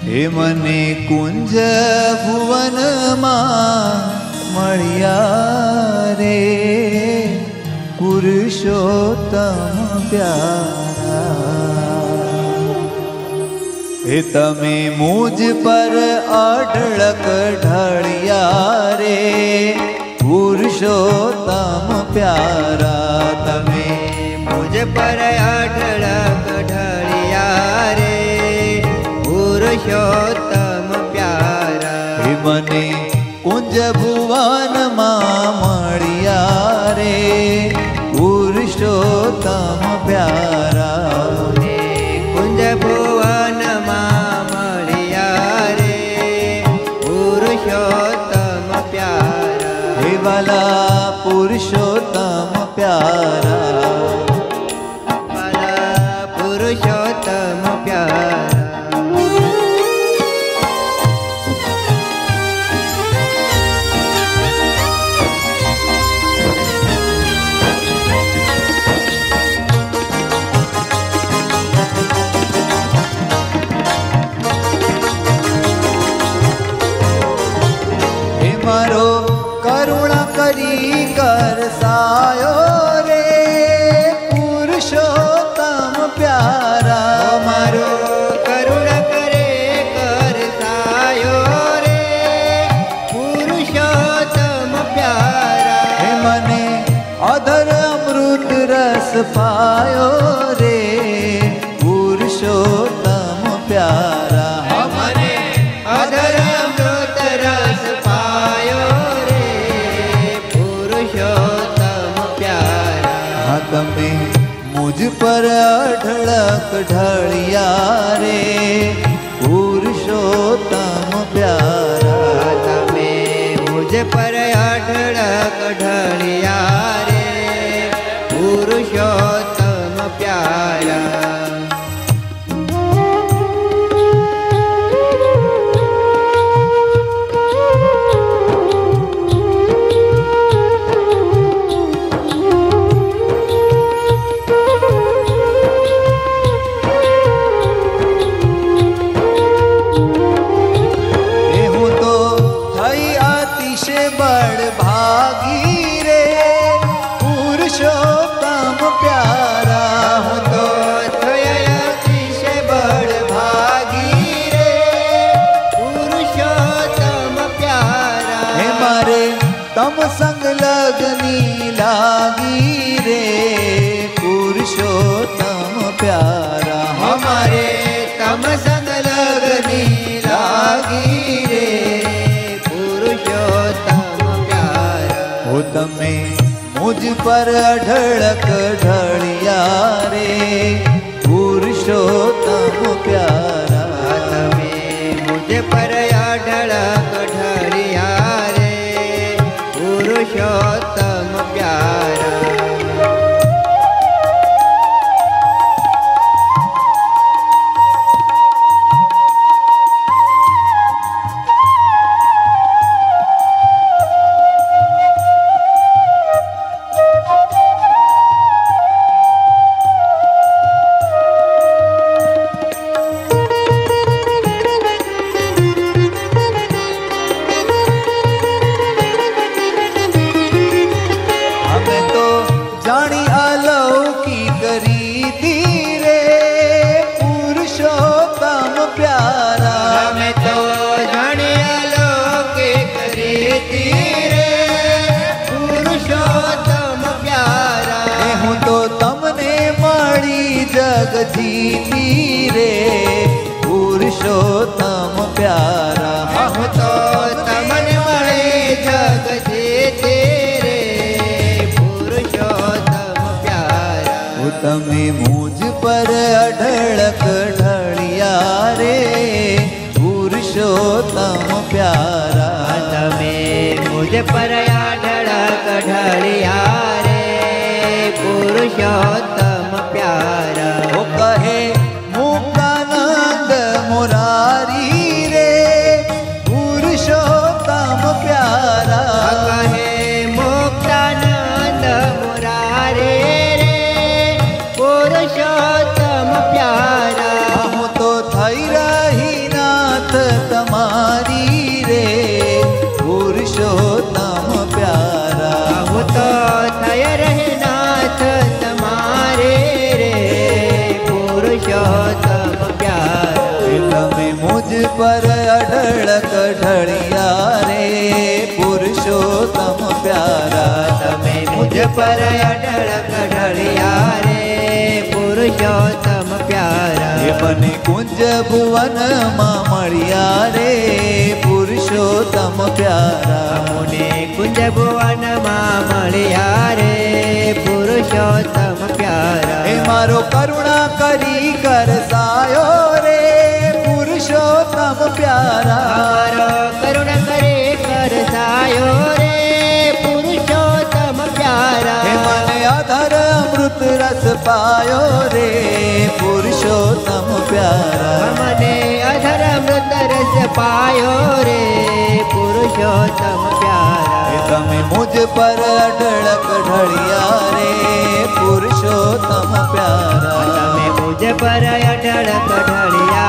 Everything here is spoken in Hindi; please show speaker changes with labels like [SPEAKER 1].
[SPEAKER 1] हे मने कुंज भुवन मळिया रे पुरुषोत्तम प्यारा। हे तमे मुझ पर अढळक ढळिया रे पुरुषोत्तम प्यारा। तमे
[SPEAKER 2] मुझ पर अढळक ढळिया रे पुरुषोत्तम प्यारा।
[SPEAKER 1] हे मने कुंज भुवन मळिया रे पुरुषोत्तम प्यारा।
[SPEAKER 2] कुंज भुवन मळिया रे पुरुषोत्तम प्यारा।
[SPEAKER 1] हे वाला पुरुषोत्तम प्यारा,
[SPEAKER 2] वाला पुरुषोत्तम प्यारा।
[SPEAKER 1] मारो करुणा करी कर सायो रे पुरुषोत्तम प्यारा।
[SPEAKER 2] मारो करुणा करे कर सायो रे पुरुषोत्तम प्यारा।
[SPEAKER 1] हे मने अधर अमृत रस पायो रे पुरुषोत्तम प्यारा।
[SPEAKER 2] हमने अधर अमृत रस पायो रे पुरुषोत्तम प्यारा।
[SPEAKER 1] तमे मुझ पर अढळक ढळिया रे पुरुषोत्तम प्यारा।
[SPEAKER 2] तमे मुझ पर अढळक ढळिया रे पुरुषोत्तम प्यारा।
[SPEAKER 1] भागी रे पुरुषोत्तम प्यारा।
[SPEAKER 2] हो तो अतिशय बड़ भागी रे पुरुषोत्तम प्यारा।
[SPEAKER 1] हे मारे तम संग लगनी लागी रे पुरुषोत्तम प्यारा।
[SPEAKER 2] हमारे तम संग लगनी लागी रे पुरुषोत्तम प्यारा।
[SPEAKER 1] हो तमे मुझ पर अढळक ढळिया रे पुरुषोत्तम प्यारा।
[SPEAKER 2] तमे मुझ पर अढळक ढळिया रे पुरुषोत्तम प्यारा।
[SPEAKER 1] जानी अलौकिक रीति रे पुरुषोत्तम प्यारा।
[SPEAKER 2] हमें तो जानी अलौकिक रीति रे पुरुषोत्तम प्यारा।
[SPEAKER 1] हूँ तो तमने मड़ी जग जीती रे पुरुषोत्तम प्यारा।
[SPEAKER 2] हम तो तमने मड़ी जग जीती रे पुरुषोत्तम प्यारा।
[SPEAKER 1] तमे मुझ पर अढळक ढळिया रे पुरुषोत्तम प्यारा।
[SPEAKER 2] तमे मुझ पर अढळक ढळिया रे पुरुषोत्तम प्यारा।
[SPEAKER 1] वो कहे मुक्तानंद मुरारी रे पुरुषोत्तम प्यारा।
[SPEAKER 2] कहे मुक्तानंद मुरारे रे पुरुषोत्तम प्यारा।
[SPEAKER 1] हम तो थई रही ना તમારી રે પુરુષોત્તમ પ્યારા
[SPEAKER 2] હું તો થય રહે નાથ તમારે રે પુરુષોત્તમ પ્યારા
[SPEAKER 1] તમે મુજ પર અઢળક ઢળિયા રે પુરુષોત્તમ પ્યારા
[SPEAKER 2] તમે મુજ પર અઢળક ઢળિયા રે પુરુષોત્તમ પ્યારા
[SPEAKER 1] એ મને કુંજ ભુવનમાં મળ્યા રે પુરુષોત્તમ પ્યારા
[SPEAKER 2] મુને કુંજ ભુવનમાં મળ્યા રે પુરુષોત્તમ પ્યારા
[SPEAKER 1] એ મારો કરુણા કરી કરસાયો રે પુરુષોત્તમ પ્યારા
[SPEAKER 2] મારો કરુણ કરે કરસાયો રે પુરુષોત્તમ પ્યારા
[SPEAKER 1] એ મને આધાર અમૃત રસ પાયો રે પુરુષોત્તમ પ્યારા
[SPEAKER 2] મને અધર અમૃત રસ પાયો રે પુરુષોત્તમ પ્યારા
[SPEAKER 1] એ તમે મુજ પર અઢળક ઢળિયા રે પુરુષોત્તમ પ્યારા
[SPEAKER 2] તમે મુજ પર અઢળક ઢળિયા